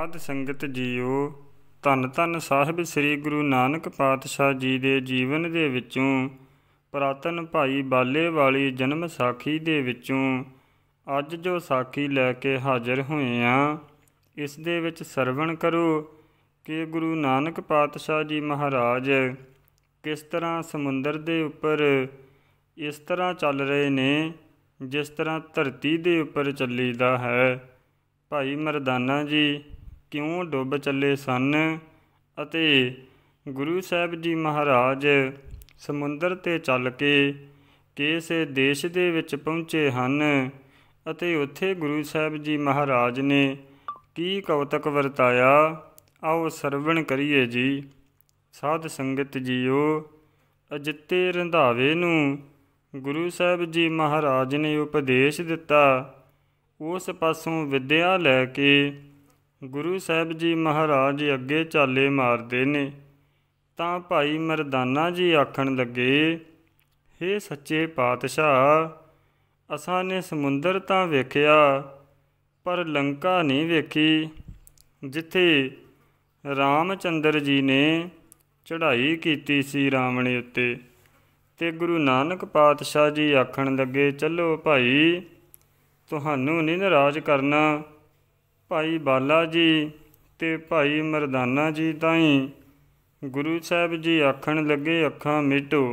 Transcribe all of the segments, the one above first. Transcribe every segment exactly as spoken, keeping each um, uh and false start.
ਸਾਧ ਸੰਗਤ ਜੀਓ, ਧੰਨ ਧੰਨ ਸਾਹਿਬ ਸ੍ਰੀ ਗੁਰੂ ਨਾਨਕ ਪਾਤਸ਼ਾਹ ਜੀ ਦੇ ਜੀਵਨ ਦੇ ਵਿੱਚੋਂ ਪੁਰਾਤਨ ਭਾਈ ਬਾਲੇ ਵਾਲੀ ਜਨਮ ਸਾਖੀ ਦੇ ਵਿੱਚੋਂ ਅੱਜ ਜੋ ਸਾਖੀ ਲੈ ਕੇ ਹਾਜ਼ਰ ਹੋਏ ਹਾਂ, ਇਸ ਦੇ ਵਿੱਚ ਸਰਵਣ ਕਰੋ ਕਿ ਗੁਰੂ ਨਾਨਕ ਪਾਤਸ਼ਾਹ ਜੀ ਮਹਾਰਾਜ ਕਿਸ ਤਰ੍ਹਾਂ ਸਮੁੰਦਰ ਦੇ ਉੱਪਰ ਇਸ ਤਰ੍ਹਾਂ ਚੱਲ ਰਹੇ ਨੇ ਜਿਸ ਤਰ੍ਹਾਂ ਧਰਤੀ ਦੇ ਉੱਪਰ ਚੱਲੀਦਾ ਹੈ। ਭਾਈ ਮਰਦਾਨਾ ਜੀ ਕਿਉਂ ਡੁੱਬ ਚੱਲੇ ਸਨ ਅਤੇ ਗੁਰੂ ਸਾਹਿਬ ਜੀ ਮਹਾਰਾਜ ਸਮੁੰਦਰ 'ਤੇ ਚੱਲ ਕੇ ਕਿਸ ਦੇਸ਼ ਦੇ ਵਿੱਚ ਪਹੁੰਚੇ ਹਨ ਅਤੇ ਉੱਥੇ ਗੁਰੂ ਸਾਹਿਬ ਜੀ ਮਹਾਰਾਜ ਨੇ ਕੀ ਕੌਤਕ ਵਰਤਾਇਆ, ਆਓ ਸਰਵਣ ਕਰੀਏ ਜੀ। ਸਾਧ ਸੰਗਤ ਜੀਓ, ਅਜਿੱਤੇ ਰੰਧਾਵੇ ਨੂੰ ਗੁਰੂ ਸਾਹਿਬ ਜੀ ਮਹਾਰਾਜ ਨੇ ਉਪਦੇਸ਼ ਦਿੱਤਾ। ਉਸ ਪਾਸੋਂ ਵਿੱਦਿਆ ਲੈ ਕੇ ਗੁਰੂ ਸਾਹਿਬ ਜੀ ਮਹਾਰਾਜ ਅੱਗੇ ਚਾਲੇ ਮਾਰਦੇ ਨੇ ਤਾਂ ਭਾਈ ਮਰਦਾਨਾ ਜੀ ਆਖਣ ਲੱਗੇ, ਹੇ ਸੱਚੇ ਪਾਤਸ਼ਾਹ, ਅਸਾਂ ਨੇ ਸਮੁੰਦਰ ਤਾਂ ਵੇਖਿਆ ਪਰ ਲੰਕਾ ਨਹੀਂ ਵੇਖੀ, ਜਿੱਥੇ ਰਾਮ ਚੰਦਰ ਜੀ ਨੇ ਚੜ੍ਹਾਈ ਕੀਤੀ ਸੀ ਰਾਵਣ ਉੱਤੇ। ਅਤੇ ਗੁਰੂ ਨਾਨਕ ਪਾਤਸ਼ਾਹ ਜੀ ਆਖਣ ਲੱਗੇ, ਚਲੋ ਭਾਈ, ਤੁਹਾਨੂੰ ਨਹੀਂ ਨਾਰਾਜ਼ ਕਰਨਾ। ਭਾਈ ਬਾਲਾ ਜੀ ਅਤੇ ਭਾਈ ਮਰਦਾਨਾ ਜੀ ਤਾਈਂ ਗੁਰੂ ਸਾਹਿਬ ਜੀ ਆਖਣ ਲੱਗੇ, ਅੱਖਾਂ ਮੀਟੋ।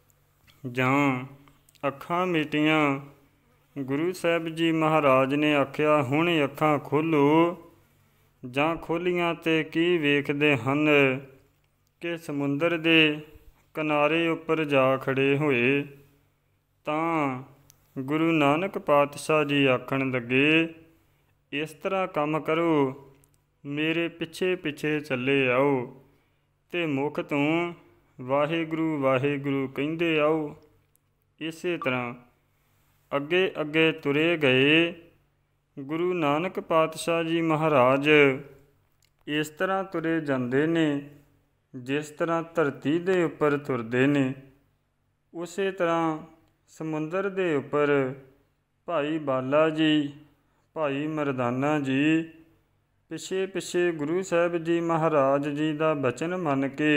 ਜਾਂ ਅੱਖਾਂ ਮੀਟੀਆਂ। ਗੁਰੂ ਸਾਹਿਬ ਜੀ ਮਹਾਰਾਜ ਨੇ ਆਖਿਆ, ਹੁਣ ਅੱਖਾਂ ਖੋਲ੍ਹੋ। ਜਾਂ ਖੋਲ੍ਹੀਆਂ ਅਤੇ ਕੀ ਵੇਖਦੇ ਹਨ ਕਿ ਸਮੁੰਦਰ ਦੇ ਕਿਨਾਰੇ ਉੱਪਰ ਜਾ ਖੜ੍ਹੇ ਹੋਏ। ਤਾਂ ਗੁਰੂ ਨਾਨਕ ਪਾਤਸ਼ਾਹ ਜੀ ਆਖਣ ਲੱਗੇ, ਇਸ ਤਰ੍ਹਾਂ ਕੰਮ ਕਰੋ, ਮੇਰੇ ਪਿੱਛੇ ਪਿੱਛੇ ਚੱਲੇ ਆਓ ਅਤੇ ਮੁੱਖ ਤੋਂ ਵਾਹਿਗੁਰੂ ਵਾਹਿਗੁਰੂ ਕਹਿੰਦੇ ਆਓ। ਇਸੇ ਤਰ੍ਹਾਂ ਅੱਗੇ ਅੱਗੇ ਤੁਰੇ ਗਏ। ਗੁਰੂ ਨਾਨਕ ਪਾਤਸ਼ਾਹ ਜੀ ਮਹਾਰਾਜ ਇਸ ਤਰ੍ਹਾਂ ਤੁਰੇ ਜਾਂਦੇ ਨੇ ਜਿਸ ਤਰ੍ਹਾਂ ਧਰਤੀ ਦੇ ਉੱਪਰ ਤੁਰਦੇ ਨੇ। ਉਸੇ ਤਰ੍ਹਾਂ ਸਮੁੰਦਰ ਦੇ ਉੱਪਰ ਭਾਈ ਬਾਲਾ ਜੀ, ਭਾਈ ਮਰਦਾਨਾ ਜੀ ਪਿੱਛੇ ਪਿੱਛੇ ਗੁਰੂ ਸਾਹਿਬ ਜੀ ਮਹਾਰਾਜ ਜੀ ਦਾ ਬਚਨ ਮੰਨ ਕੇ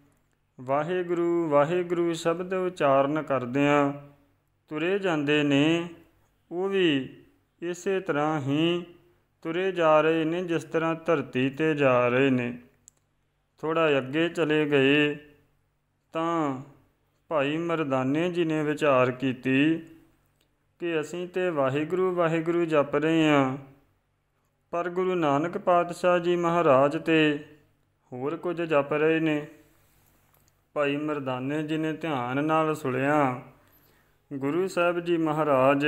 ਵਾਹਿਗੁਰੂ ਵਾਹਿਗੁਰੂ ਸ਼ਬਦ ਉਚਾਰਨ ਕਰਦਿਆਂ ਤੁਰੇ ਜਾਂਦੇ ਨੇ। ਉਹ ਵੀ ਇਸੇ ਤਰ੍ਹਾਂ ਹੀ ਤੁਰੇ ਜਾ ਰਹੇ ਨੇ ਜਿਸ ਤਰ੍ਹਾਂ ਧਰਤੀ 'ਤੇ ਜਾ ਰਹੇ ਨੇ। ਥੋੜ੍ਹਾ ਅੱਗੇ ਚਲੇ ਗਏ ਤਾਂ ਭਾਈ ਮਰਦਾਨੇ ਜੀ ਨੇ ਵਿਚਾਰ ਕੀਤੀ ਕਿ ਅਸੀਂ ਤਾਂ ਵਾਹਿਗੁਰੂ ਵਾਹਿਗੁਰੂ ਜਪ ਰਹੇ ਹਾਂ, ਪਰ ਗੁਰੂ ਨਾਨਕ ਪਾਤਸ਼ਾਹ ਜੀ ਮਹਾਰਾਜ ਤਾਂ ਹੋਰ ਕੁਝ ਜਪ ਰਹੇ ਨੇ। ਭਾਈ ਮਰਦਾਨੇ ਜੀ ਨੇ ਧਿਆਨ ਨਾਲ ਸੁਣਿਆ, ਗੁਰੂ ਸਾਹਿਬ ਜੀ ਮਹਾਰਾਜ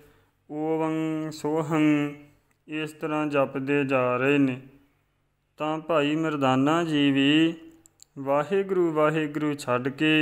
ਓਵੰ ਸੋਹੰ ਇਸ ਤਰ੍ਹਾਂ ਜਪਦੇ ਜਾ ਰਹੇ ਨੇ। ਤਾਂ ਭਾਈ ਮਰਦਾਨਾ ਜੀ ਵੀ ਵਾਹਿਗੁਰੂ ਵਾਹਿਗੁਰੂ ਛੱਡ ਕੇ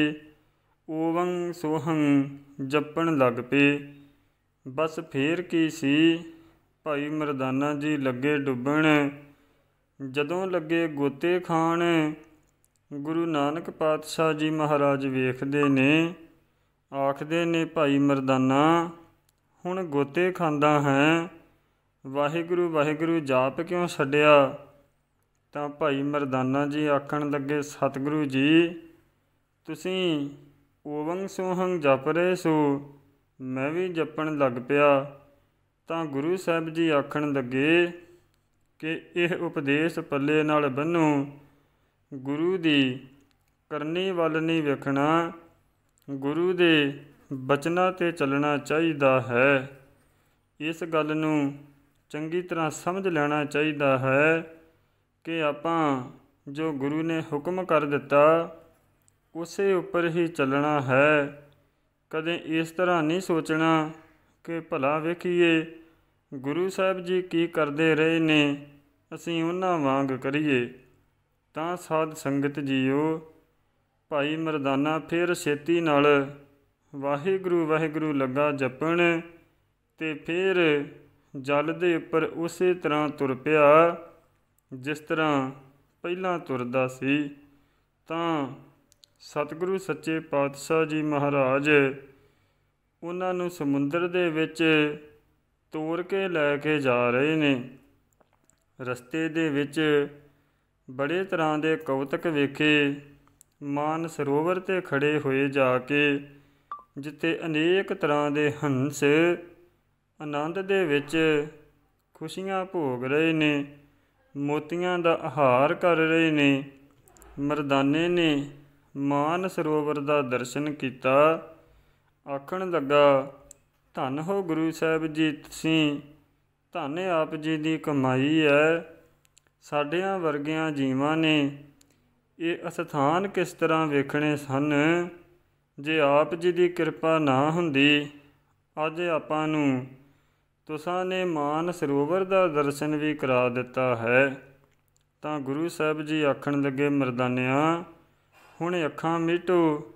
ਓਵੰ ਸੋਹੰ ਜਪਣ ਲੱਗ ਪਏ। ਬਸ ਫੇਰ ਕੀ ਸੀ, ਭਾਈ ਮਰਦਾਨਾ ਜੀ ਲੱਗੇ ਡੁੱਬਣ। ਜਦੋਂ ਲੱਗੇ ਗੋਤੇ ਖਾਣ, ਗੁਰੂ ਨਾਨਕ ਪਾਤਸ਼ਾਹ ਜੀ ਮਹਾਰਾਜ ਵੇਖਦੇ ਨੇ, ਆਖਦੇ ਨੇ, ਭਾਈ ਮਰਦਾਨਾ, ਹੁਣ ਗੋਤੇ ਖਾਂਦਾ ਹੈ, ਵਾਹਿਗੁਰੂ ਵਾਹਿਗੁਰੂ ਜਾਪ ਕਿਉਂ ਛੱਡਿਆ? ਤਾਂ ਭਾਈ ਮਰਦਾਨਾ ਜੀ ਆਖਣ ਲੱਗੇ, ਸਤਿਗੁਰੂ ਜੀ, ਤੁਸੀਂ ਓਵੰ ਸੋਹੰ ਜਪ ਰਹੇ ਸੋ, ਮੈਂ ਵੀ ਜਪਣ ਲੱਗ ਪਿਆ। ਤਾਂ ਗੁਰੂ ਸਾਹਿਬ ਜੀ ਆਖਣ ਲੱਗੇ ਕਿ ਇਹ ਉਪਦੇਸ਼ ਪੱਲੇ ਨਾਲ ਬੰਨ੍ਹੋ, ਗੁਰੂ ਦੀ ਕਰਨੀ ਵੱਲ ਨਹੀਂ ਵੇਖਣਾ, ਗੁਰੂ ਦੇ ਬਚਨਾਂ 'ਤੇ ਚੱਲਣਾ ਚਾਹੀਦਾ ਹੈ। ਇਸ ਗੱਲ ਨੂੰ ਚੰਗੀ ਤਰ੍ਹਾਂ ਸਮਝ ਲੈਣਾ ਚਾਹੀਦਾ ਹੈ ਕਿ ਆਪਾਂ ਜੋ ਗੁਰੂ ਨੇ ਹੁਕਮ ਕਰ ਦਿੱਤਾ ਉਸੇ ਉੱਪਰ ਹੀ ਚੱਲਣਾ ਹੈ। ਕਦੇ ਇਸ ਤਰ੍ਹਾਂ ਨਹੀਂ ਸੋਚਣਾ ਕਿ ਭਲਾ ਵੇਖੀਏ ਗੁਰੂ ਸਾਹਿਬ ਜੀ ਕੀ ਕਰਦੇ ਰਹੇ ਨੇ, ਅਸੀਂ ਉਹਨਾਂ ਵਾਂਗ ਕਰੀਏ। ਤਾਂ ਸਾਧ ਸੰਗਤ ਜੀਓ, ਭਾਈ ਮਰਦਾਨਾ ਫਿਰ ਛੇਤੀ ਨਾਲ ਵਾਹਿਗੁਰੂ ਵਾਹਿਗੁਰੂ ਲੱਗਾ ਜਪਣ ਅਤੇ ਫਿਰ ਜਲ ਦੇ ਉੱਪਰ ਉਸੇ ਤਰ੍ਹਾਂ ਤੁਰ ਪਿਆ ਜਿਸ ਤਰ੍ਹਾਂ ਪਹਿਲਾਂ ਤੁਰਦਾ ਸੀ। ਤਾਂ ਸਤਿਗੁਰੂ ਸੱਚੇ ਪਾਤਸ਼ਾਹ ਜੀ ਮਹਾਰਾਜ ਉਹਨਾਂ ਨੂੰ ਸਮੁੰਦਰ ਦੇ ਵਿੱਚ ਤੋਰ ਕੇ ਲੈ ਕੇ ਜਾ ਰਹੇ ਨੇ। ਰਸਤੇ ਦੇ ਵਿੱਚ ਬੜੇ ਤਰ੍ਹਾਂ ਦੇ ਕੌਤਕ ਵੇਖੇ। ਮਾਨ ਸਰੋਵਰ 'ਤੇ ਖੜੇ ਹੋਏ ਜਾ ਕੇ, ਜਿੱਥੇ ਅਨੇਕ ਤਰ੍ਹਾਂ ਦੇ ਹੰਸ ਆਨੰਦ ਦੇ ਵਿੱਚ ਖੁਸ਼ੀਆਂ ਭੋਗ ਰਹੇ ਨੇ, ਮੋਤੀਆਂ ਦਾ ਆਹਾਰ ਕਰ ਰਹੇ ਨੇ। ਮਰਦਾਨੇ ਨੇ ਮਾਨ ਸਰੋਵਰ ਦਾ ਦਰਸ਼ਨ ਕੀਤਾ। ਆਖਣ ਲੱਗਾ, ਧੰਨ ਹੋ ਗੁਰੂ ਸਾਹਿਬ ਜੀ ਤੁਸੀਂ, ਧੰਨ ਆਪ ਜੀ ਦੀ ਕਮਾਈ ਹੈ। ਸਾਡਿਆਂ ਵਰਗਿਆਂ ਜੀਵਾਂ ਨੇ ਇਹ ਅਸਥਾਨ ਕਿਸ ਤਰ੍ਹਾਂ ਵੇਖਣੇ ਸਨ, ਜੇ ਆਪ ਜੀ ਦੀ ਕਿਰਪਾ ਨਾ ਹੁੰਦੀ। ਅੱਜ ਆਪਾਂ ਨੂੰ ਤੁਸਾਂ ਨੇ ਮਾਨ ਸਰੋਵਰ ਦਾ ਦਰਸ਼ਨ ਵੀ ਕਰਾ ਦਿੱਤਾ ਹੈ। ਤਾਂ ਗੁਰੂ ਸਾਹਿਬ ਜੀ ਆਖਣ ਲੱਗੇ, ਮਰਦਾਨਿਆਂ ਹੁਣ ਅੱਖਾਂ ਮੀਟੋ।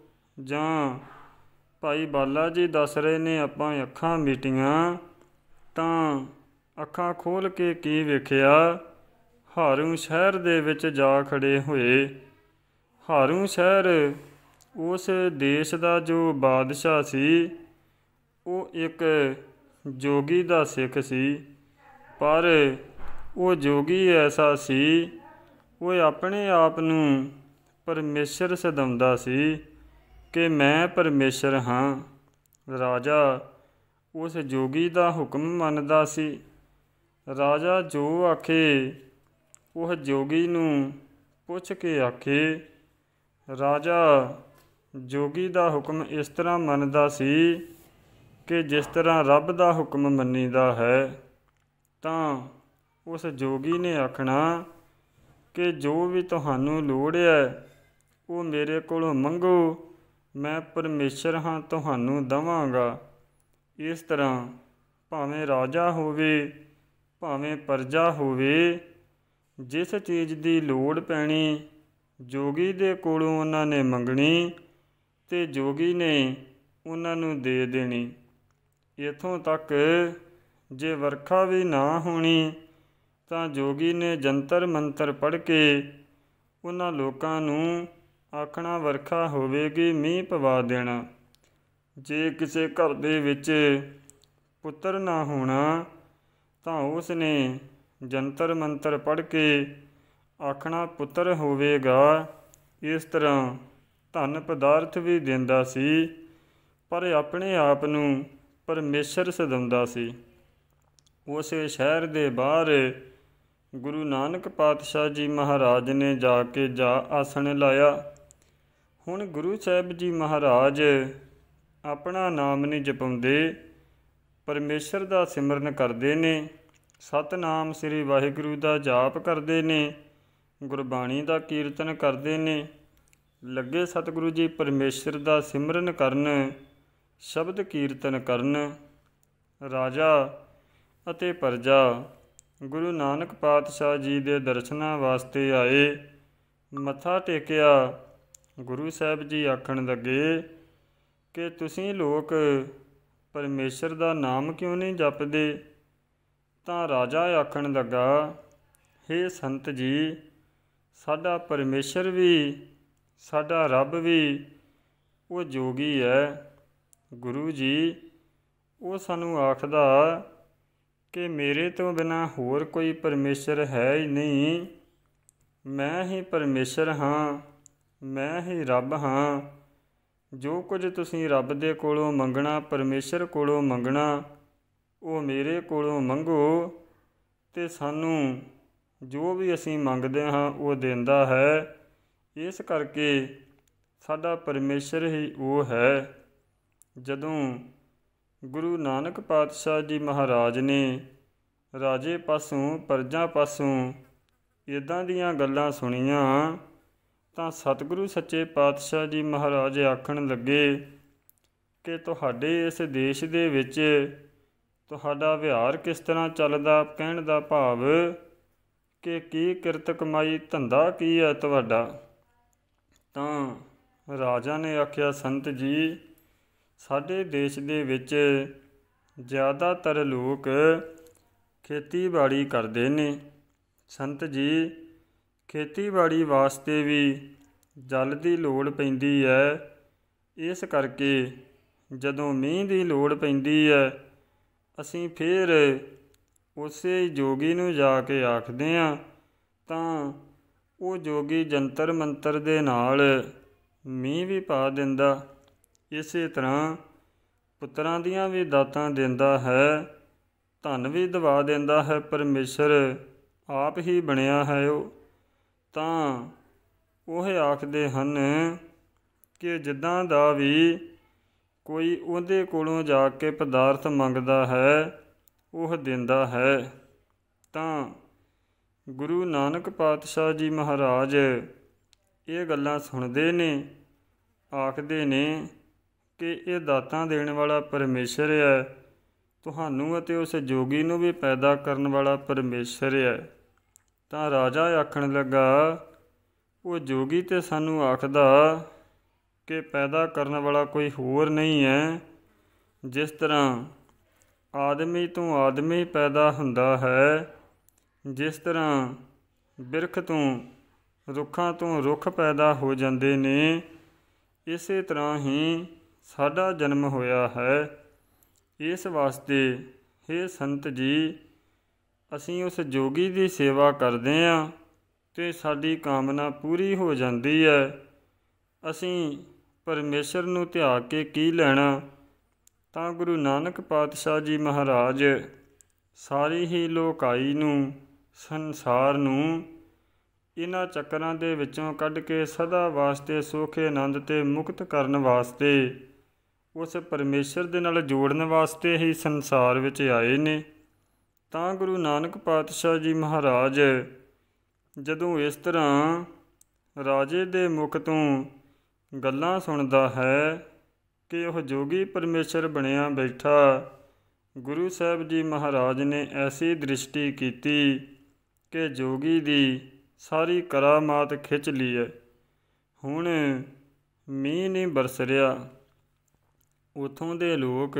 ਜਾਂ ਭਾਈ ਬਾਲਾ ਜੀ ਦੱਸ ਰਹੇ ਨੇ, ਆਪਾਂ ਅੱਖਾਂ ਮੀਟੀਆਂ ਤਾਂ ਅੱਖਾਂ ਖੋਲ੍ਹ ਕੇ ਕੀ ਵੇਖਿਆ, ਹਾਰੂ ਸ਼ਹਿਰ ਦੇ ਵਿੱਚ ਜਾ ਖੜੇ ਹੋਏ। ਹਾਰੂ ਸ਼ਹਿਰ ਉਸ ਦੇਸ਼ ਦਾ ਜੋ ਬਾਦਸ਼ਾਹ ਸੀ, ਉਹ ਇੱਕ ਜੋਗੀ ਦਾ ਸਿੱਖ ਸੀ। ਪਰ ਉਹ ਜੋਗੀ ਐਸਾ ਸੀ, ਉਹ ਆਪਣੇ ਆਪ ਨੂੰ ਪਰਮੇਸ਼ਰ ਸਦਾਉਂਦਾ ਸੀ ਕਿ ਮੈਂ ਪਰਮੇਸ਼ਰ ਹਾਂ। ਰਾਜਾ ਉਸ ਜੋਗੀ ਦਾ ਹੁਕਮ ਮੰਨਦਾ ਸੀ। ਰਾਜਾ ਜੋ ਆਖੇ ਉਹ ਜੋਗੀ ਨੂੰ ਪੁੱਛ ਕੇ ਆਖੇ। ਰਾਜਾ ਜੋਗੀ ਦਾ ਹੁਕਮ ਇਸ ਤਰ੍ਹਾਂ ਮੰਨਦਾ ਸੀ ਕਿ ਜਿਸ ਤਰ੍ਹਾਂ ਰੱਬ ਦਾ ਹੁਕਮ ਮੰਨੀਦਾ ਹੈ। ਤਾਂ ਉਸ ਜੋਗੀ ਨੇ ਆਖਣਾ ਕਿ ਜੋ ਵੀ ਤੁਹਾਨੂੰ ਲੋੜ ਹੈ ਉਹ ਮੇਰੇ ਕੋਲੋਂ ਮੰਗੋ, ਮੈਂ ਪਰਮੇਸ਼ਰ ਹਾਂ, ਤੁਹਾਨੂੰ ਦੇਵਾਂਗਾ। ਇਸ ਤਰ੍ਹਾਂ ਭਾਵੇਂ ਰਾਜਾ ਹੋਵੇ, ਭਾਵੇਂ ਪ੍ਰਜਾ ਹੋਵੇ, ਜਿਸ ਚੀਜ਼ ਦੀ ਲੋੜ ਪੈਣੀ ਜੋਗੀ ਦੇ ਕੋਲੋਂ ਉਹਨਾਂ ਨੇ ਮੰਗਣੀ ਅਤੇ ਜੋਗੀ ਨੇ ਉਹਨਾਂ ਨੂੰ ਦੇ ਦੇਣੀ। ਇੱਥੋਂ ਤੱਕ ਜੇ ਵਰਖਾ ਵੀ ਨਾ ਹੋਣੀ ਤਾਂ ਜੋਗੀ ਨੇ ਜੰਤਰ ਮੰਤਰ ਪੜ੍ਹ ਕੇ ਉਹਨਾਂ ਲੋਕਾਂ ਨੂੰ ਆਖਣਾ ਵਰਖਾ ਹੋਵੇਗੀ, ਮੀਂਹ ਪਵਾ ਦੇਣਾ। ਜੇ ਕਿਸੇ ਘਰ ਦੇ ਵਿੱਚ ਪੁੱਤਰ ਨਾ ਹੋਣਾ ਤਾਂ ਉਸ ਨੇ ਜੰਤਰ ਮੰਤਰ ਪੜ੍ਹ ਕੇ ਆਖਣਾ ਪੁੱਤਰ ਹੋਵੇਗਾ। ਇਸ ਤਰ੍ਹਾਂ ਧਨ ਪਦਾਰਥ ਵੀ ਦਿੰਦਾ ਸੀ, ਪਰ ਆਪਣੇ ਆਪ ਨੂੰ ਪਰਮੇਸ਼ਰ ਸਦਾਉਂਦਾ ਸੀ। ਉਸੇ ਸ਼ਹਿਰ ਦੇ ਬਾਹਰ ਗੁਰੂ ਨਾਨਕ ਪਾਤਸ਼ਾਹ ਜੀ ਮਹਾਰਾਜ ਨੇ ਜਾ ਕੇ ਜਾ ਆਸਣ ਲਾਇਆ। ਹੁਣ ਗੁਰੂ ਸਾਹਿਬ ਜੀ ਮਹਾਰਾਜ ਆਪਣਾ ਨਾਮ ਨਹੀਂ ਜਪਾਉਂਦੇ, ਪਰਮੇਸ਼ਰ ਦਾ ਸਿਮਰਨ ਕਰਦੇ ਨੇ। ਸਤਿਨਾਮ ਸ੍ਰੀ ਵਾਹਿਗੁਰੂ ਦਾ ਜਾਪ ਕਰਦੇ ਨੇ, ਗੁਰਬਾਣੀ ਦਾ ਕੀਰਤਨ ਕਰਦੇ ਨੇ। ਲੱਗੇ ਸਤਿਗੁਰੂ ਜੀ ਪਰਮੇਸ਼ਰ ਦਾ ਸਿਮਰਨ ਕਰਨ, ਸ਼ਬਦ ਕੀਰਤਨ ਕਰਨ। ਰਾਜਾ ਅਤੇ ਪ੍ਰਜਾ ਗੁਰੂ ਨਾਨਕ ਪਾਤਸ਼ਾਹ ਜੀ ਦੇ ਦਰਸ਼ਨਾਂ ਵਾਸਤੇ ਆਏ। ਮੱਥਾ ਟੇਕਿਆ। ਗੁਰੂ ਸਾਹਿਬ ਜੀ ਆਖਣ ਲੱਗੇ ਕਿ ਤੁਸੀਂ ਲੋਕ ਪਰਮੇਸ਼ਰ ਦਾ ਨਾਮ ਕਿਉਂ ਨਹੀਂ ਜਪਦੇ। ਤਾਂ ਰਾਜਾ ਆਖਣ ਲੱਗਾ, ਹੇ ਸੰਤ ਜੀ, ਸਾਡਾ ਪਰਮੇਸ਼ਰ ਵੀ, ਸਾਡਾ ਰੱਬ ਵੀ ਉਹ ਜੋਗੀ ਹੈ। ਗੁਰੂ ਜੀ ਉਹ ਸਾਨੂੰ ਆਖਦਾ ਕਿ ਮੇਰੇ ਤੋਂ ਬਿਨਾਂ ਹੋਰ ਕੋਈ ਪਰਮੇਸ਼ਰ ਹੈ ਹੀ ਨਹੀਂ, ਮੈਂ ਹੀ ਪਰਮੇਸ਼ਰ ਹਾਂ, ਮੈਂ ਹੀ ਰੱਬ ਹਾਂ। ਜੋ ਕੁਝ ਤੁਸੀਂ ਰੱਬ ਦੇ ਕੋਲੋਂ ਮੰਗਣਾ, ਪਰਮੇਸ਼ਰ ਕੋਲੋਂ ਮੰਗਣਾ, ਉਹ ਮੇਰੇ ਕੋਲੋਂ ਮੰਗੋ ਅਤੇ ਸਾਨੂੰ ਜੋ ਵੀ ਅਸੀਂ ਮੰਗਦੇ ਹਾਂ ਉਹ ਦਿੰਦਾ ਹੈ। ਇਸ ਕਰਕੇ ਸਾਡਾ ਪਰਮੇਸ਼ਰ ਹੀ ਉਹ ਹੈ। ਜਦੋਂ ਗੁਰੂ ਨਾਨਕ ਪਾਤਸ਼ਾਹ ਜੀ ਮਹਾਰਾਜ ਨੇ ਰਾਜੇ ਪਾਸੋਂ, ਪ੍ਰਜਾ ਪਾਸੋਂ ਇੱਦਾਂ ਦੀਆਂ ਗੱਲਾਂ ਸੁਣੀਆਂ ਤਾਂ ਸਤਿਗੁਰੂ ਸੱਚੇ ਪਾਤਸ਼ਾਹ ਜੀ ਮਹਾਰਾਜ ਆਖਣ ਲੱਗੇ ਕਿ ਤੁਹਾਡੇ ਇਸ ਦੇਸ਼ ਦੇ ਵਿੱਚ ਤੁਹਾਡਾ ਵਿਹਾਰ ਕਿਸ ਤਰ੍ਹਾਂ ਚੱਲਦਾ। ਕਹਿਣ ਦਾ ਭਾਵ ਕਿ ਕੀ ਕਿਰਤ ਕਮਾਈ, ਧੰਦਾ ਕੀ ਹੈ ਤੁਹਾਡਾ। ਤਾਂ ਰਾਜਾ ਨੇ ਆਖਿਆ, ਸੰਤ ਜੀ ਸਾਡੇ ਦੇਸ਼ ਦੇ ਵਿੱਚ ਜ਼ਿਆਦਾਤਰ ਲੋਕ ਖੇਤੀਬਾੜੀ ਕਰਦੇ ਨੇ। ਸੰਤ ਜੀ ਖੇਤੀਬਾੜੀ ਵਾਸਤੇ ਵੀ ਜਲ ਦੀ ਲੋੜ ਪੈਂਦੀ ਹੈ। ਇਸ ਕਰਕੇ ਜਦੋਂ ਮੀਂਹ ਦੀ ਲੋੜ ਪੈਂਦੀ ਹੈ ਅਸੀਂ ਫਿਰ ਉਸੇ ਜੋਗੀ ਨੂੰ ਜਾ ਕੇ ਆਖਦੇ ਹਾਂ ਤਾਂ ਉਹ ਜੋਗੀ ਜੰਤਰ ਮੰਤਰ ਦੇ ਨਾਲ ਮੀਂਹ ਵੀ ਪਾ ਦਿੰਦਾ। ਇਸੇ ਤਰ੍ਹਾਂ ਪੁੱਤਰਾਂ ਦੀਆਂ ਵੀ ਦਾਤਾਂ ਦਿੰਦਾ ਹੈ, ਧਨ ਵੀ ਦਵਾ ਦਿੰਦਾ ਹੈ ਪਰਮੇਸ਼ਰ, ਆਪ ਹੀ ਬਣਿਆ ਹੈ ਉਹ। ਤਾਂ ਉਹ ਆਖਦੇ ਹਨ ਕਿ ਜਿੱਦਾਂ ਦਾ ਵੀ ਕੋਈ ਉਹਦੇ ਕੋਲੋਂ ਜਾ ਕੇ ਪਦਾਰਥ ਮੰਗਦਾ ਹੈ ਉਹ ਦਿੰਦਾ ਹੈ। ਤਾਂ ਗੁਰੂ ਨਾਨਕ ਪਾਤਸ਼ਾਹ ਜੀ ਮਹਾਰਾਜ ਇਹ ਗੱਲਾਂ ਸੁਣਦੇ ਨੇ, ਆਖਦੇ ਨੇ ਕਿ ਇਹ ਦਾਤਾਂ ਦੇਣ ਵਾਲਾ ਪਰਮੇਸ਼ਰ ਹੈ, ਤੁਹਾਨੂੰ ਅਤੇ ਉਸ ਜੋਗੀ ਨੂੰ ਵੀ ਪੈਦਾ ਕਰਨ ਵਾਲਾ ਪਰਮੇਸ਼ਰ ਹੈ। ਤਾਂ ਰਾਜਾ ਆਖਣ ਲੱਗਾ, ਉਹ ਜੋਗੀ ਤਾਂ ਸਾਨੂੰ ਆਖਦਾ ਕਿ ਪੈਦਾ ਕਰਨ ਵਾਲਾ ਕੋਈ ਹੋਰ ਨਹੀਂ ਹੈ। ਜਿਸ ਤਰ੍ਹਾਂ ਆਦਮੀ ਤੋਂ ਆਦਮੀ ਪੈਦਾ ਹੁੰਦਾ ਹੈ, ਜਿਸ ਤਰ੍ਹਾਂ ਬਿਰਖ ਤੋਂ ਰੁੱਖਾਂ ਤੋਂ ਰੁੱਖ ਪੈਦਾ ਹੋ ਜਾਂਦੇ ਨੇ, ਇਸੇ ਤਰ੍ਹਾਂ ਹੀ ਸਾਡਾ ਜਨਮ ਹੋਇਆ ਹੈ। ਇਸ ਵਾਸਤੇ ਹੇ ਸੰਤ ਜੀ, ਅਸੀਂ ਉਸ ਜੋਗੀ ਦੀ ਸੇਵਾ ਕਰਦੇ ਹਾਂ ਅਤੇ ਸਾਡੀ ਕਾਮਨਾ ਪੂਰੀ ਹੋ ਜਾਂਦੀ ਹੈ। ਅਸੀਂ ਪਰਮੇਸ਼ਰ ਨੂੰ ਧਿਆ ਕੇ ਕੀ ਲੈਣਾ। ਤਾਂ ਗੁਰੂ ਨਾਨਕ ਪਾਤਸ਼ਾਹ ਜੀ ਮਹਾਰਾਜ ਸਾਰੀ ਹੀ ਲੋਕਾਈ ਨੂੰ, ਸੰਸਾਰ ਨੂੰ ਇਹਨਾਂ ਚੱਕਰਾਂ ਦੇ ਵਿੱਚੋਂ ਕੱਢ ਕੇ ਸਦਾ ਵਾਸਤੇ ਸੁਖ ਆਨੰਦ ਅਤੇ ਮੁਕਤ ਕਰਨ ਵਾਸਤੇ, ਉਸ ਪਰਮੇਸ਼ਰ ਦੇ ਨਾਲ ਜੋੜਨ ਵਾਸਤੇ ਹੀ ਸੰਸਾਰ ਵਿੱਚ ਆਏ ਨੇ। ਤਾਂ ਗੁਰੂ ਨਾਨਕ ਪਾਤਸ਼ਾਹ ਜੀ ਮਹਾਰਾਜ ਜਦੋਂ ਇਸ ਤਰ੍ਹਾਂ ਰਾਜੇ ਦੇ ਮੁਖ ਤੋਂ ਗੱਲਾਂ ਸੁਣਦਾ ਹੈ ਕਿ ਉਹ ਜੋਗੀ ਪਰਮੇਸ਼ਰ ਬਣਿਆ ਬੈਠਾ, ਗੁਰੂ ਸਾਹਿਬ ਜੀ ਮਹਾਰਾਜ ਨੇ ਐਸੀ ਦ੍ਰਿਸ਼ਟੀ ਕੀਤੀ ਕਿ ਜੋਗੀ ਦੀ ਸਾਰੀ ਕਰਾਮਾਤ ਖਿੱਚ ਲਈ ਹੈ। ਹੁਣ ਮੀਂਹ ਨਹੀਂ ਬਰਸ ਰਿਹਾ। ਉੱਥੋਂ ਦੇ ਲੋਕ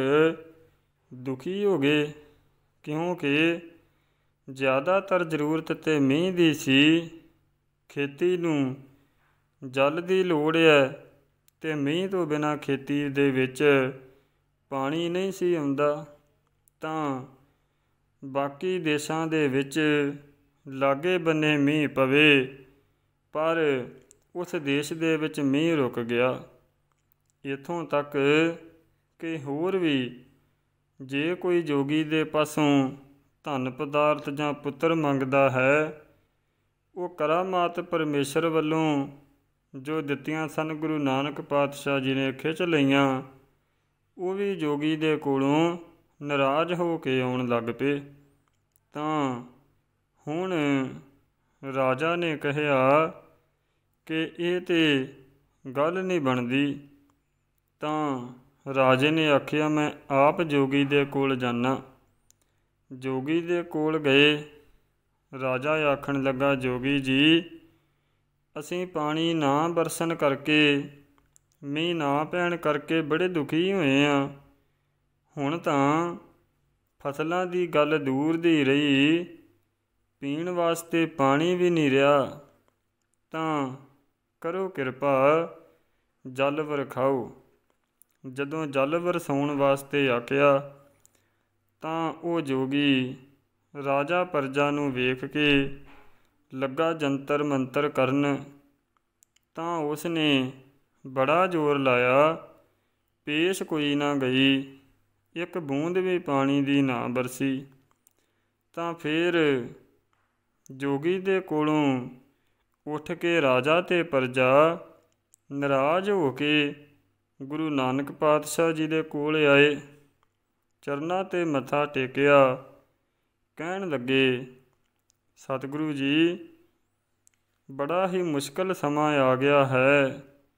ਦੁਖੀ ਹੋ ਗਏ, ਕਿਉਂਕਿ ਜ਼ਿਆਦਾਤਰ ਜ਼ਰੂਰਤ ਤਾਂ ਮੀਂਹ ਦੀ ਸੀ। ਖੇਤੀ ਨੂੰ ਜਲ ਦੀ ਲੋੜ ਹੈ ਅਤੇ ਮੀਂਹ ਤੋਂ ਬਿਨਾਂ ਖੇਤੀ ਦੇ ਵਿੱਚ ਪਾਣੀ ਨਹੀਂ ਸੀ ਆਉਂਦਾ। ਤਾਂ ਬਾਕੀ ਦੇਸ਼ਾਂ ਦੇ ਵਿੱਚ ਲਾਗੇ ਬੰਨੇ ਮੀਂਹ ਪਵੇ, ਪਰ ਉਸ ਦੇਸ਼ ਦੇ ਵਿੱਚ ਮੀਂਹ ਰੁਕ ਗਿਆ। ਇੱਥੋਂ ਤੱਕ ਕਿ ਹੋਰ ਵੀ ਜੇ ਕੋਈ ਜੋਗੀ ਦੇ ਪਾਸੋਂ ਧਨ ਪਦਾਰਥ ਜਾਂ ਪੁੱਤਰ ਮੰਗਦਾ ਹੈ, ਉਹ ਕਰਾਮਾਤ ਪਰਮੇਸ਼ਰ ਵੱਲੋਂ ਜੋ ਦਿੱਤੀਆਂ ਸਨ, ਗੁਰੂ ਨਾਨਕ ਪਾਤਸ਼ਾਹ ਜੀ ਨੇ ਖਿੱਚ ਲਈਆਂ, ਉਹ ਵੀ ਜੋਗੀ ਦੇ ਕੋਲੋਂ ਨਾਰਾਜ਼ ਹੋ ਕੇ ਆਉਣ ਲੱਗ ਪਏ। ਤਾਂ ਹੁਣ ਰਾਜਾ ਨੇ ਕਿਹਾ ਕਿ ਇਹ ਤਾਂ ਗੱਲ ਨਹੀਂ ਬਣਦੀ। ਤਾਂ ਰਾਜੇ ਨੇ ਆਖਿਆ, ਮੈਂ ਆਪ ਜੋਗੀ ਦੇ ਕੋਲ ਜਾਂਦਾ। ਜੋਗੀ ਦੇ ਕੋਲ ਗਏ। ਰਾਜਾ ਆਖਣ ਲੱਗਾ, ਜੋਗੀ ਜੀ, ਅਸੀਂ ਪਾਣੀ ਨਾ ਬਰਸਣ ਕਰਕੇ, ਮੀਂਹ ਨਾ ਪੈਣ ਕਰਕੇ ਬੜੇ ਦੁਖੀ ਹੋਏ ਹਾਂ। ਹੁਣ ਤਾਂ ਫਸਲਾਂ ਦੀ ਗੱਲ ਦੂਰ ਦੀ ਰਹੀ, ਪੀਣ ਵਾਸਤੇ ਪਾਣੀ ਵੀ ਨਹੀਂ ਰਿਹਾ। ਤਾਂ ਕਰੋ ਕਿਰਪਾ, ਜਲ ਵਰਖਾਓ। ਜਦੋਂ ਜਲ ਵਰਸਾਉਣ ਵਾਸਤੇ ਆਖਿਆ ਤਾਂ ਉਹ ਜੋਗੀ ਰਾਜਾ ਪਰਜਾ ਨੂੰ ਵੇਖ ਕੇ ਲੱਗਾ ਜੰਤਰ ਮੰਤਰ ਕਰਨ। ਤਾਂ ਉਸ ਨੇ ਬੜਾ ਜ਼ੋਰ ਲਾਇਆ, ਪੇਸ਼ ਕੋਈ ਨਾ ਗਈ, ਇੱਕ ਬੂੰਦ ਵੀ ਪਾਣੀ ਦੀ ਨਾ ਬਰਸੀ। ਤਾਂ ਫਿਰ ਜੋਗੀ ਦੇ ਕੋਲੋਂ ਉੱਠ ਕੇ ਰਾਜਾ ਅਤੇ ਪਰਜਾ ਨਾਰਾਜ਼ ਹੋ ਕੇ ਗੁਰੂ ਨਾਨਕ ਪਾਤਸ਼ਾਹ ਜੀ ਦੇ ਕੋਲ ਆਏ, ਚਰਨਾਂ 'ਤੇ ਮੱਥਾ ਟੇਕਿਆ, ਕਹਿਣ ਲੱਗੇ, ਸਤਿਗੁਰੂ ਜੀ, ਬੜਾ ਹੀ ਮੁਸ਼ਕਲ ਸਮਾਂ ਆ ਗਿਆ ਹੈ,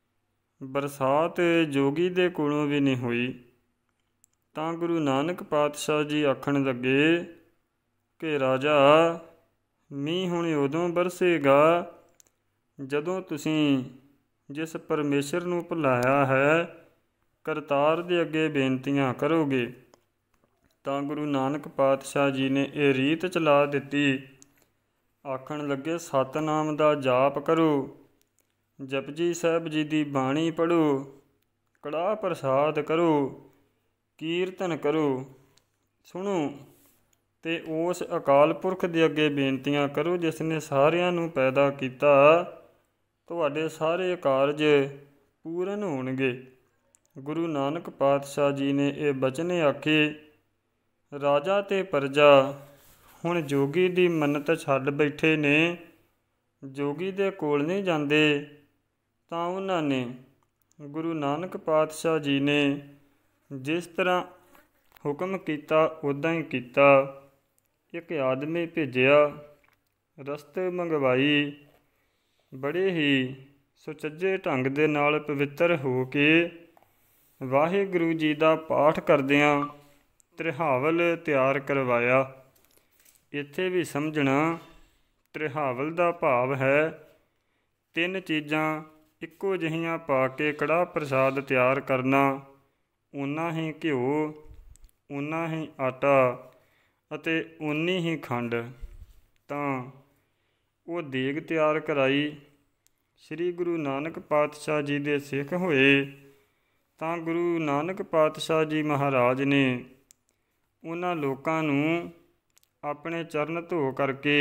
ਬਰਸਾਤ ਜੋਗੀ ਦੇ ਕੋਲੋਂ ਵੀ ਨਹੀਂ ਹੋਈ। ਤਾਂ ਗੁਰੂ ਨਾਨਕ ਪਾਤਸ਼ਾਹ ਜੀ ਆਖਣ ਲੱਗੇ ਕਿ ਰਾਜਾ, ਮੀਂਹ ਹੁਣ ਉਦੋਂ ਬਰਸੇਗਾ ਜਦੋਂ ਤੁਸੀਂ ਜਿਸ ਪਰਮੇਸ਼ਰ ਨੂੰ ਭੁਲਾਇਆ ਹੈ, ਕਰਤਾਰ ਦੇ ਅੱਗੇ ਬੇਨਤੀਆਂ ਕਰੋਗੇ। ਤਾਂ ਗੁਰੂ ਨਾਨਕ ਪਾਤਸ਼ਾਹ ਜੀ ਨੇ ਇਹ ਰੀਤ ਚਲਾ ਦਿੱਤੀ। ਆਖਣ ਲੱਗੇ, ਸਤਿਨਾਮ ਦਾ ਜਾਪ ਕਰੋ, ਜਪਜੀ ਸਾਹਿਬ ਜੀ ਦੀ ਬਾਣੀ ਪੜ੍ਹੋ, ਕੜਾਹ ਪ੍ਰਸਾਦ ਕਰੋ, ਕੀਰਤਨ ਕਰੋ। ਸੁਣੋ, ਤੇ ਉਸ ਅਕਾਲ ਪੁਰਖ ਦੇ ਅੱਗੇ ਬੇਨਤੀਆਂ ਕਰੋ ਜਿਸ ਨੇ ਸਾਰਿਆਂ ਨੂੰ ਪੈਦਾ ਕੀਤਾ। ਤੁਹਾਡੇ ਸਾਰੇ ਕਾਰਜ ਪੂਰਨ ਹੋਣਗੇ। ਗੁਰੂ ਨਾਨਕ ਪਾਤਸ਼ਾਹ ਜੀ ਨੇ ਇਹ ਬਚਨ ਆਖੇ। ਰਾਜਾ ਤੇ ਪ੍ਰਜਾ ਹੁਣ ਜੋਗੀ ਦੀ ਮੰਨਤ ਛੱਡ ਬੈਠੇ ਨੇ। ਜੋਗੀ ਦੇ ਕੋਲ ਨਹੀਂ ਜਾਂਦੇ। ਤਾਂ ਉਹਨਾਂ ਨੇ ਗੁਰੂ ਨਾਨਕ ਪਾਤਸ਼ਾਹ ਜੀ ਨੇ ਜਿਸ ਤਰ੍ਹਾਂ ਹੁਕਮ ਕੀਤਾ ਉੱਦਾਂ ਹੀ ਕੀਤਾ। ਇੱਕ ਆਦਮੀ ਭੇਜਿਆ, ਰਸਤ ਮੰਗਵਾਈ। ਬੜੇ ਹੀ ਸੁਚੱਜੇ ਢੰਗ ਦੇ ਨਾਲ ਪਵਿੱਤਰ ਹੋ ਕੇ ਵਾਹਿਗੁਰੂ ਜੀ ਦਾ ਪਾਠ ਕਰਦਿਆਂ ਤ੍ਰਿਹਾਵਲ ਤਿਆਰ ਕਰਵਾਇਆ। ਇੱਥੇ ਵੀ ਸਮਝਣਾ, ਤ੍ਰਿਹਾਵਲ ਦਾ ਭਾਵ ਹੈ ਤਿੰਨ ਚੀਜ਼ਾਂ ਇੱਕੋ ਜਿਹੀਆਂ ਪਾ ਕੇ ਕੜਾਹ ਪ੍ਰਸਾਦ ਤਿਆਰ ਕਰਨਾ। ਓਨਾ ਹੀ ਘਿਓ, ਓਨਾ ਹੀ ਆਟਾ ਅਤੇ ਓਨੀ ਹੀ ਖੰਡ। ਤਾਂ ਉਹ ਦੇਗ ਤਿਆਰ ਕਰਾਈ। ਸ੍ਰੀ ਗੁਰੂ ਨਾਨਕ ਪਾਤਸ਼ਾਹ ਜੀ ਦੇ ਸਿੱਖ ਹੋਏ ਤਾਂ ਗੁਰੂ ਨਾਨਕ ਪਾਤਸ਼ਾਹ ਜੀ ਮਹਾਰਾਜ ਨੇ ਉਹਨਾਂ ਲੋਕਾਂ ਨੂੰ ਆਪਣੇ ਚਰਨ ਧੋ ਕਰਕੇ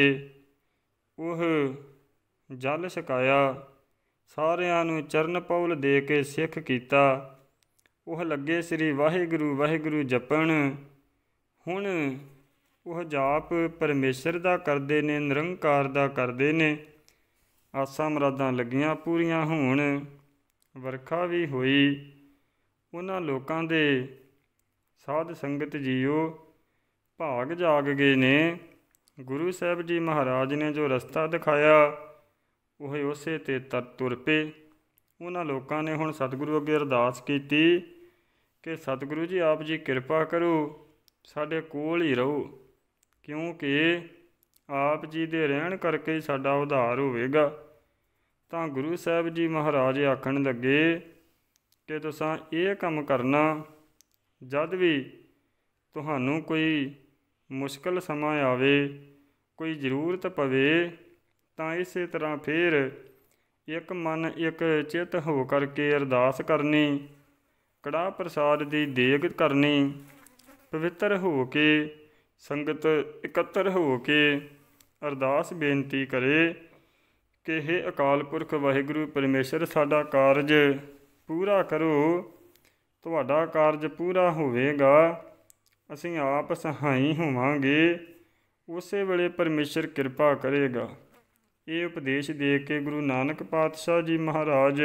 ਉਹ ਜਲ ਛਕਾਇਆ। ਸਾਰਿਆਂ ਨੂੰ ਚਰਨ ਪੌਲ ਦੇ ਕੇ ਸਿੱਖ ਕੀਤਾ। ਉਹ ਲੱਗੇ ਸ੍ਰੀ ਵਾਹਿਗੁਰੂ ਵਾਹਿਗੁਰੂ ਜਪਣ। ਹੁਣ ਉਹ ਜਾਪ ਪਰਮੇਸ਼ਰ ਦਾ ਕਰਦੇ ਨੇ, ਨਿਰੰਕਾਰ ਦਾ ਕਰਦੇ ਨੇ। ਆਸਾਂ ਮੁਰਾਦਾਂ ਲੱਗੀਆਂ ਪੂਰੀਆਂ ਹੋਣ। ਵਰਖਾ ਵੀ ਹੋਈ। ਉਹਨਾਂ ਲੋਕਾਂ ਦੇ ਸਾਧ ਸੰਗਤ ਜੀਓ ਭਾਗ ਜਾਗ ਗਏ ਨੇ। ਗੁਰੂ ਸਾਹਿਬ ਜੀ ਮਹਾਰਾਜ ਨੇ ਜੋ ਰਸਤਾ ਦਿਖਾਇਆ ਉਹ ਉਸੇ 'ਤੇ ਤਰ ਤੁਰ ਪਏ। ਉਹਨਾਂ ਲੋਕਾਂ ਨੇ ਹੁਣ ਸਤਿਗੁਰੂ ਅੱਗੇ ਅਰਦਾਸ ਕੀਤੀ ਕਿ ਸਤਿਗੁਰੂ ਜੀ ਆਪ ਜੀ ਕਿਰਪਾ ਕਰੋ, ਸਾਡੇ ਕੋਲ ਹੀ ਰਹੋ, ਕਿਉਂਕਿ ਆਪ ਜੀ ਦੇ ਰਹਿਣ ਕਰਕੇ ਹੀ ਸਾਡਾ ਉਧਾਰ ਹੋਵੇਗਾ। ਤਾਂ ਗੁਰੂ ਸਾਹਿਬ ਜੀ ਮਹਾਰਾਜ ਆਖਣ ਲੱਗੇ ਕਿ ਤੁਸੀਂ ਇਹ ਕੰਮ ਕਰਨਾ, ਜਦ ਵੀ ਤੁਹਾਨੂੰ ਕੋਈ ਮੁਸ਼ਕਲ ਸਮਾਂ ਆਵੇ, ਕੋਈ ਜ਼ਰੂਰਤ ਪਵੇ, ਤਾਂ ਇਸੇ ਤਰ੍ਹਾਂ ਫਿਰ ਇੱਕ ਮਨ ਇੱਕ ਚਿੱਤ ਹੋ ਕਰਕੇ ਅਰਦਾਸ ਕਰਨੀ, ਕੜਾਹ ਪ੍ਰਸਾਦ ਦੀ ਦੇਗ ਕਰਨੀ, ਪਵਿੱਤਰ ਹੋ ਕੇ ਸੰਗਤ ਇਕੱਤਰ ਹੋ ਕੇ ਅਰਦਾਸ ਬੇਨਤੀ ਕਰੇ ਕਿ ਹੇ ਅਕਾਲ ਪੁਰਖ ਵਾਹਿਗੁਰੂ ਪਰਮੇਸ਼ਰ, ਸਾਡਾ ਕਾਰਜ ਪੂਰਾ ਕਰੋ। ਤੁਹਾਡਾ ਕਾਰਜ ਪੂਰਾ ਹੋਵੇਗਾ, ਅਸੀਂ ਆਪ ਸਹਾਈ ਹੋਵਾਂਗੇ, ਉਸੇ ਵੇਲੇ ਪਰਮੇਸ਼ਰ ਕਿਰਪਾ ਕਰੇਗਾ। ਇਹ ਉਪਦੇਸ਼ ਦੇ ਕੇ ਗੁਰੂ ਨਾਨਕ ਪਾਤਸ਼ਾਹ ਜੀ ਮਹਾਰਾਜ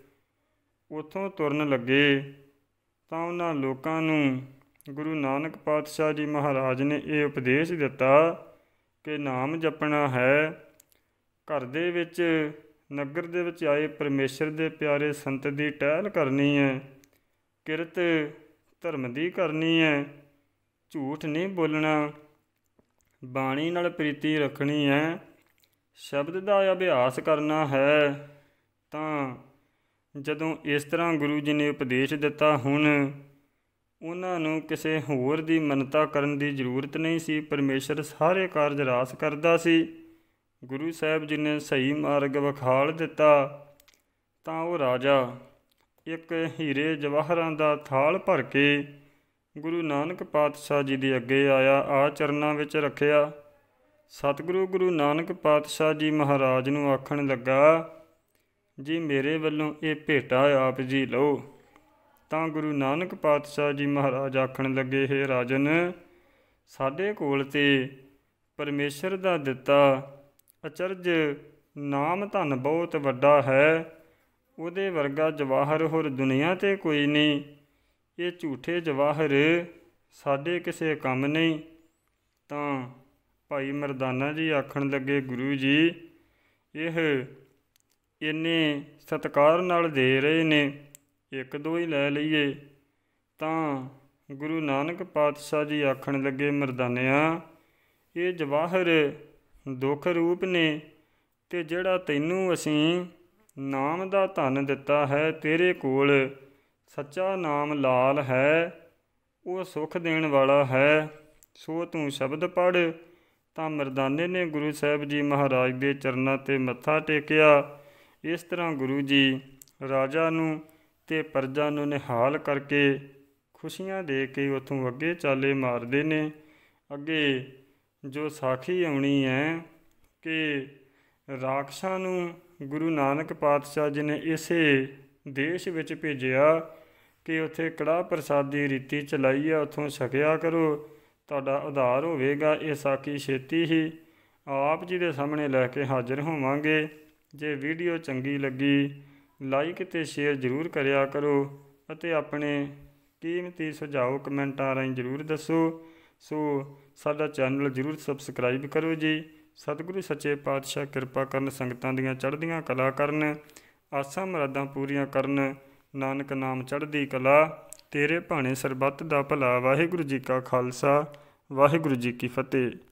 ਉੱਥੋਂ ਤੁਰਨ ਲੱਗੇ ਤਾਂ ਉਹਨਾਂ ਲੋਕਾਂ ਨੂੰ ਗੁਰੂ ਨਾਨਕ ਪਾਤਸ਼ਾਹ ਜੀ ਮਹਾਰਾਜ ਨੇ ਇਹ ਉਪਦੇਸ਼ ਦਿੱਤਾ ਕਿ ਨਾਮ ਜਪਣਾ ਹੈ। ਘਰ ਦੇ ਵਿੱਚ, ਨਗਰ ਦੇ ਵਿੱਚ ਆਏ ਪਰਮੇਸ਼ਰ ਦੇ ਪਿਆਰੇ ਸੰਤ ਦੀ ਟਹਿਲ ਕਰਨੀ ਹੈ, ਕਿਰਤ ਧਰਮ ਦੀ ਕਰਨੀ ਹੈ, ਝੂਠ ਨਹੀਂ ਬੋਲਣਾ, ਬਾਣੀ ਨਾਲ ਪ੍ਰੀਤੀ ਰੱਖਣੀ ਹੈ, ਸ਼ਬਦ ਦਾ ਅਭਿਆਸ ਕਰਨਾ ਹੈ। ਤਾਂ ਜਦੋਂ ਇਸ ਤਰ੍ਹਾਂ ਗੁਰੂ ਜੀ ਨੇ ਉਪਦੇਸ਼ ਦਿੱਤਾ, ਹੁਣ ਉਹਨਾਂ ਨੂੰ ਕਿਸੇ ਹੋਰ ਦੀ ਮੰਨਤਾ ਕਰਨ ਦੀ ਜ਼ਰੂਰਤ ਨਹੀਂ ਸੀ। ਪਰਮੇਸ਼ਰ ਸਾਰੇ ਕਾਰਜ ਰਾਸ ਕਰਦਾ ਸੀ। ਗੁਰੂ ਸਾਹਿਬ ਜੀ ਨੇ ਸਹੀ ਮਾਰਗ ਵਿਖਾਲ ਦਿੱਤਾ। ਤਾਂ ਉਹ ਰਾਜਾ ਇੱਕ ਹੀਰੇ ਜਵਾਹਰਾਂ ਦਾ ਥਾਲ ਭਰ ਕੇ ਗੁਰੂ ਨਾਨਕ ਪਾਤਸ਼ਾਹ ਜੀ ਦੇ ਅੱਗੇ ਆਇਆ, ਆ ਚਰਨਾਂ ਵਿੱਚ ਰੱਖਿਆ। ਸਤਿਗੁਰੂ ਗੁਰੂ ਨਾਨਕ ਪਾਤਸ਼ਾਹ ਜੀ ਮਹਾਰਾਜ ਨੂੰ ਆਖਣ ਲੱਗਾ, ਜੀ ਮੇਰੇ ਵੱਲੋਂ ਇਹ ਭੇਟਾ ਆਪ ਜੀ ਲਓ। ਤਾਂ ਗੁਰੂ ਨਾਨਕ ਪਾਤਸ਼ਾਹ ਜੀ ਮਹਾਰਾਜ ਆਖਣ ਲੱਗੇ, ਹੇ ਰਾਜਨ, ਸਾਡੇ ਕੋਲ ਤੇ ਪਰਮੇਸ਼ਰ ਦਾ ਦਿੱਤਾ ਅਚਰਜ ਨਾਮ ਧਨ ਬਹੁਤ ਵੱਡਾ ਹੈ। ਉਹਦੇ ਵਰਗਾ ਜਵਾਹਰ ਹੋਰ ਦੁਨੀਆ 'ਤੇ ਕੋਈ ਨਹੀਂ। ਇਹ ਝੂਠੇ ਜਵਾਹਰ ਸਾਡੇ ਕਿਸੇ ਕੰਮ ਨਹੀਂ। ਤਾਂ ਭਾਈ ਮਰਦਾਨਾ ਜੀ ਆਖਣ ਲੱਗੇ, ਗੁਰੂ ਜੀ ਇਹ ਇੰਨੇ ਸਤਿਕਾਰ ਨਾਲ ਦੇ ਰਹੇ ਨੇ, ਇੱਕ ਦੋ ਹੀ ਲੈ ਲਈਏ। ਤਾਂ ਗੁਰੂ ਨਾਨਕ ਪਾਤਸ਼ਾਹ ਜੀ ਆਖਣ ਲੱਗੇ, ਮਰਦਾਨਿਆਂ, ਇਹ ਜਵਾਹਰ ਦੁੱਖ ਰੂਪ ਨੇ, ਅਤੇ ਜਿਹੜਾ ਤੈਨੂੰ ਅਸੀਂ ਨਾਮ ਦਾ ਧਨ ਦਿੱਤਾ ਹੈ, ਤੇਰੇ ਕੋਲ ਸੱਚਾ ਨਾਮ ਲਾਲ ਹੈ, ਉਹ ਸੁੱਖ ਦੇਣ ਵਾਲਾ ਹੈ, ਸੋ ਤੂੰ ਸ਼ਬਦ ਪੜ੍ਹ। ਤਾਂ ਮਰਦਾਨੇ ਨੇ ਗੁਰੂ ਸਾਹਿਬ ਜੀ ਮਹਾਰਾਜ ਦੇ ਚਰਨਾਂ 'ਤੇ ਮੱਥਾ ਟੇਕਿਆ। ਇਸ ਤਰ੍ਹਾਂ ਗੁਰੂ ਜੀ ਰਾਜਾ ਨੂੰ ਅਤੇ ਪ੍ਰਜਾ ਨੂੰ ਨਿਹਾਲ ਕਰਕੇ ਖੁਸ਼ੀਆਂ ਦੇ ਕੇ ਉੱਥੋਂ ਅੱਗੇ ਚਾਲੇ ਮਾਰਦੇ ਨੇ। ਅੱਗੇ ਜੋ ਸਾਖੀ ਆਉਣੀ ਹੈ ਕਿ ਰਾਖਸ਼ਾਂ ਨੂੰ ਗੁਰੂ ਨਾਨਕ ਪਾਤਸ਼ਾਹ ਜੀ ਨੇ ਇਸੇ ਦੇਸ਼ ਵਿੱਚ ਭੇਜਿਆ ਕਿ ਉੱਥੇ ਕੜਾਹ ਪ੍ਰਸਾਦ ਦੀ ਰੀਤੀ ਚਲਾਈ ਆ, ਉੱਥੋਂ ਛਕਿਆ ਕਰੋ, ਤੁਹਾਡਾ ਉਧਾਰ ਹੋਵੇਗਾ। ਇਹ ਸਾਖੀ ਛੇਤੀ ਹੀ ਆਪ ਜੀ ਦੇ ਸਾਹਮਣੇ ਲੈ ਕੇ ਹਾਜ਼ਰ ਹੋਵਾਂਗੇ। ਜੇ ਵੀਡੀਓ ਚੰਗੀ ਲੱਗੀ ਲਾਈਕ ਅਤੇ ਸ਼ੇਅਰ ਜ਼ਰੂਰ ਕਰਿਆ ਕਰੋ ਅਤੇ ਆਪਣੇ ਕੀਮਤੀ ਸੁਝਾਅ ਕਮੈਂਟਾਂ ਰਾਹੀਂ ਜ਼ਰੂਰ ਦੱਸੋ। ਸੋ ਸਾਡਾ ਚੈਨਲ ਜ਼ਰੂਰ ਸਬਸਕ੍ਰਾਈਬ ਕਰੋ ਜੀ। ਸਤਿਗੁਰੂ ਸੱਚੇ ਪਾਤਸ਼ਾਹ ਕਿਰਪਾ ਕਰਨ, ਸੰਗਤਾਂ ਦੀਆਂ ਚੜ੍ਹਦੀਆਂ ਕਲਾ ਕਰਨ, ਆਸਾਂ ਮੁਰਾਦਾਂ ਪੂਰੀਆਂ ਕਰਨ। ਨਾਨਕ ਨਾਮ ਚੜ੍ਹਦੀ ਕਲਾ, ਤੇਰੇ ਭਾਣੇ ਸਰਬੱਤ ਦਾ ਭਲਾ। ਵਾਹਿਗੁਰੂ ਜੀ ਕਾ ਖਾਲਸਾ, ਵਾਹਿਗੁਰੂ ਜੀ ਕੀ ਫਤਿਹ।